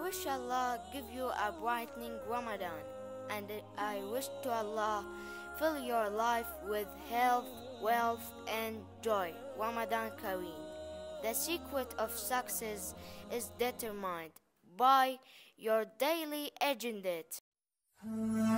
wish Allah give you a brightening Ramadan, and I wish to Allah fill your life with health, wealth, and joy. Ramadan Kareem. The secret of success is determined by your daily agenda.